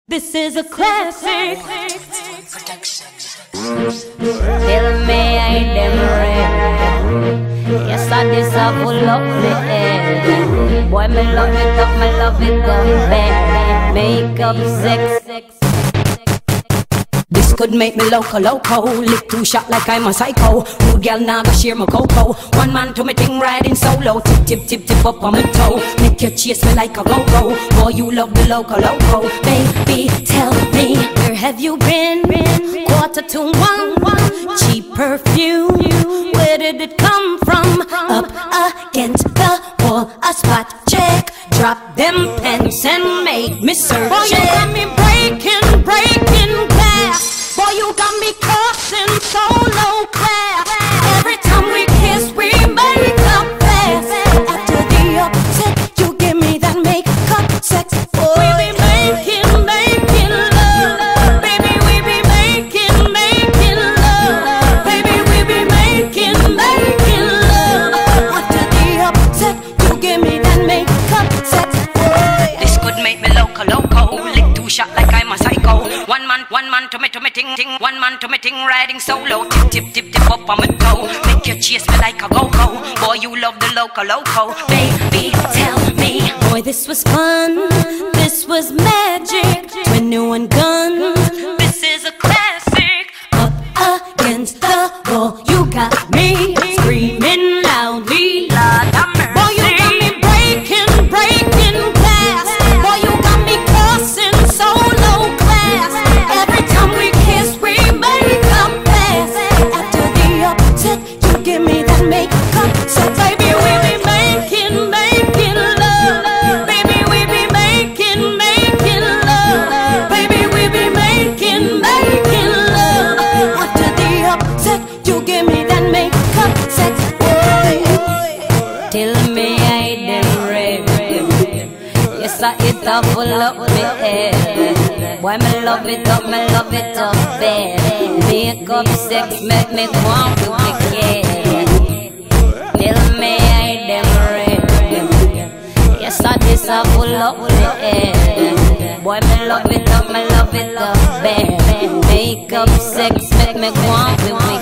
This is a classic. Tell me I dem ready. Yes, I this a full of me. Boy, me love it up, me love it up bad. Makeup sex. This could make me loco. Lick two shot like I'm a psycho. Rude girl now go share my cocoa. One man to me thing riding solo. Tip up on my toe. Make you chase me like a go-go. Boy, you love the loco. Baby, tell me, where have you been? 1:45. Cheap perfume, where did it come from? Up against the wall, a spot check. Drop them pens and make me search. Boy, you got me breaking glass. Boy, you got me cussing so low class. Every time we kiss, we make up fast. After the upset, you give me that makeup sex. Boy, we be making love. Baby, we be making love. Baby, we be making love. After the upset, you give me that makeup sex. Boy, this could make me loco. Lick two shot like I'm a psycho. One man to me ting. One man to me ting riding solo. Tip up on my toe. Make you chase me like a go-go. Boy, you love the loco. Baby, tell me. Boy, this was fun. This was magic. 21 guns. This is a classic. Up against the wall, you got me screaming loudly. Lord have mercy. Boy, you got me breaking glass. Boy, you got me cussing so low class. Every time we kiss, we make up fast. After the upset, you give me that makeup sex. Baby, we be making love. Baby, we be making love. Baby, we be making love. After the upset, you give me that makeup sex. Boy, tell me I dem ready. Yes, I eat up full up me head. Boy, me love it up bad. Makeup sex make me want to be kid. Tell me I dem ready. Yes, I this a full up me head. Boy, me love it up bad. Makeup sex make me want to be